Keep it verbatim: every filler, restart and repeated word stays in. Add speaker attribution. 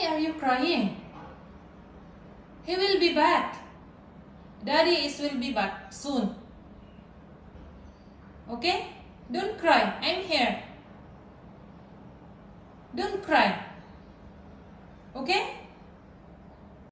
Speaker 1: are you crying? He will be back. Daddy is will be back soon. Okay? Don't cry. I'm here. Don't cry.